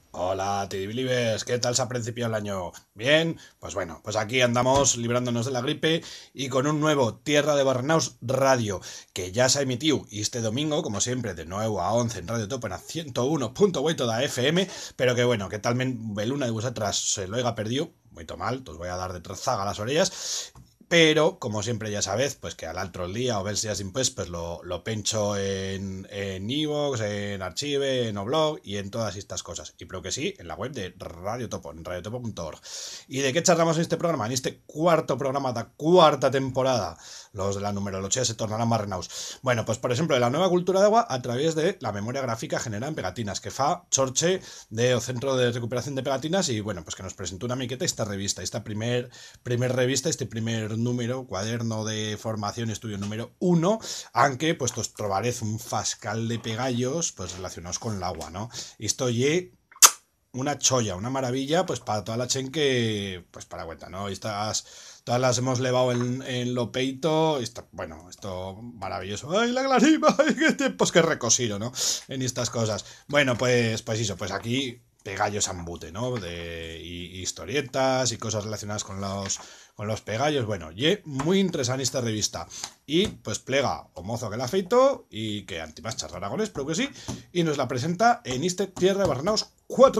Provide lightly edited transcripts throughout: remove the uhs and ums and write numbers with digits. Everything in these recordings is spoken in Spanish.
Hola, TD Believers, ¿qué tal se ha principiado el año? ¿Bien? Pues bueno, pues aquí andamos librándonos de la gripe y con un nuevo Tierra de Barrenaus Radio, que ya se ha emitido este domingo, como siempre, de 9 a 11 en Radio Topo en 101.8 da FM, pero que bueno, que talment beluna de vosotras se lo haya perdido, muy mal, os voy a dar de trazaga a las orillas. Pero, como siempre ya sabéis, pues que al otro día o ver si así pues lo pencho en Evox, en Archive, en Oblog y en todas estas cosas. Y creo que sí, en la web de Radio Topo, en radiotopo.org. ¿Y de qué charlamos en este programa? En este cuarto programa de cuarta temporada. Los de la numerología se tornarán más renaus. Bueno, pues por ejemplo, de la nueva cultura de agua a través de la memoria gráfica generada en pegatinas, que fa Chorche de Centro de Recuperación de Pegatinas y bueno, pues que nos presentó una miqueta esta revista, esta primer revista, este primer número, cuaderno de formación, estudio número 1, aunque pues os trobarez un fascal de pegallos pues relacionados con el agua, ¿no? Esto y una cholla, una maravilla, pues para toda la chen que, pues para cuenta, ¿no? Estas, todas las hemos levado en lo peito, esto, bueno, esto maravilloso. ¡Ay, la glarima! ¡Ay, qué tiempos que recosido, ¿no? En estas cosas. Bueno, pues eso, pues aquí pegallos ambute, ¿no? Y historietas y cosas relacionadas con los pegallos. Bueno, y muy interesante esta revista. Y pues plega o mozo que la feito y que antimas charraragones, pero que sí. Y nos la presenta en este Tierra de Barrenaos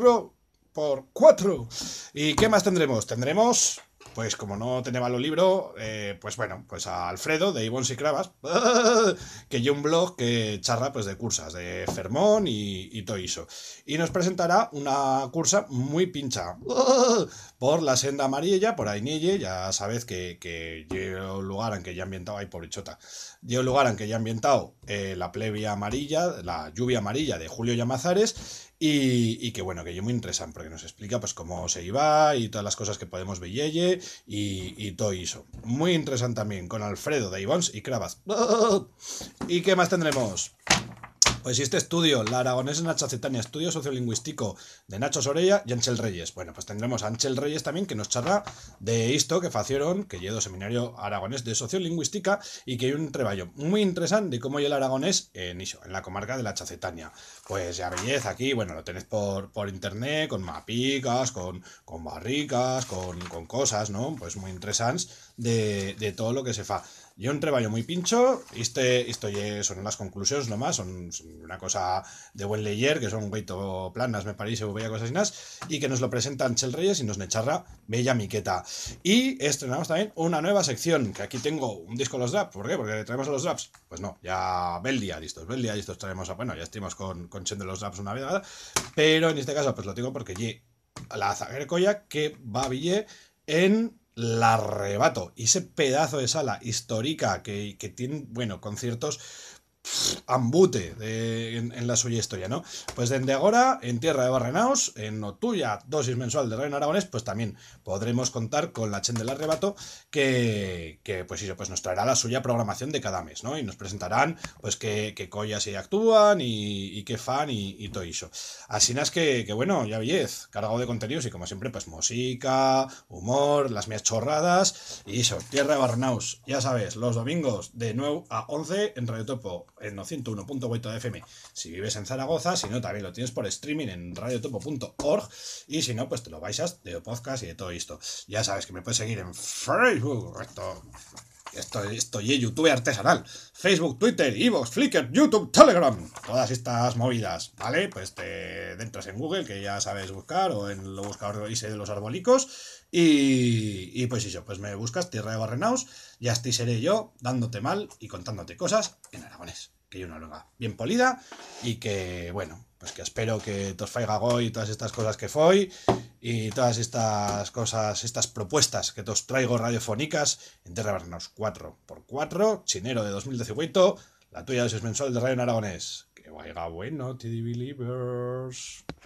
4x4. ¿Y qué más tendremos? Tendremos, pues como no tenemos los libros, pues bueno, pues a Alfredo de Ibons y Cravas, que lleva un blog que charra pues de cursas, de Fermón y todo eso. Y nos presentará una cursa muy pincha por la senda amarilla, por Ainille, ya sabéis que lleva un lugar en que ya ambientado, ay pobrecita, lleva un lugar en que ya ambientado la plebia amarilla, la lluvia amarilla de Julio Llamazares y que bueno, que yo muy interesante porque nos explica pues cómo se iba y todas las cosas que podemos ver y todo eso. Muy interesante también con Alfredo de Ivons y Cravas. ¿Y qué más tendremos? Pues si este estudio, la Aragonesa Nacha Cetania, estudio sociolingüístico de Nacho Sorella y Anchel Reyes. Bueno, pues tendremos a Anchel Reyes también que nos charla de esto que facieron, que llevo seminario aragonés de sociolingüística y que hay un trabajo muy interesante de cómo hay el aragonés en la comarca de la Chacetania. Pues ya veis aquí, bueno, lo tenéis por internet, con mapicas, con barricas, con cosas, ¿no? Pues muy interesantes de todo lo que se fa. Yo un trabajo muy pincho, esto son las conclusiones nomás, son una cosa de buen leyer, que son guaito planas, me parece, o bella cosas más, y que nos lo presentan Chel Reyes y nos necharra bella miqueta. Y estrenamos también una nueva sección, que aquí tengo un disco de los draps. ¿Por qué? Porque traemos a los draps. Pues no, ya bel día listos traemos a, bueno, ya estuvimos con Chen de los draps una vez, pero en este caso pues lo tengo porque la Zaguer Coya que va a Ville en la Arrebato. Y ese pedazo de sala histórica que tiene, bueno, conciertos ambute en la suya historia, ¿no? Pues desde ahora, en Tierra de Barrenaos, en tuya dosis mensual de Reino Aragonés, pues también podremos contar con la Chen del Arrebato, que pues eso, pues nos traerá la suya programación de cada mes, ¿no? Y nos presentarán, pues, qué collas y actúan y qué fan y todo eso. Así es que bueno, ya veis, cargado de contenidos y como siempre, pues música, humor, las mías chorradas y eso, Tierra de Barrenaos, ya sabes, los domingos de 9 a 11 en Radio Topo en 101.8 de FM. Si vives en Zaragoza, si no, también lo tienes por streaming en radiotopo.org y si no, pues te lo baixas de podcast y de todo esto. Ya sabes que me puedes seguir en Facebook, esto y YouTube artesanal. Facebook, Twitter, Evox, Flickr, YouTube, Telegram. Todas estas movidas, ¿vale? Pues te entras en Google, que ya sabes buscar, o en lo buscador de los arbolicos. Y pues eso, pues me buscas Tierra de Barrenaus. Ya estoy seré yo dándote mal y contándote cosas en aragonés. Que yo una luega bien polida y que, bueno, pues que espero que te os faiga goy todas estas cosas que foi y todas estas cosas, estas propuestas que te os traigo radiofónicas en Terra Barrenaus 4x4, chinero de 2018, la tuya dosis mensual de Radio en Aragonés. Que vaya bueno, TD Believers.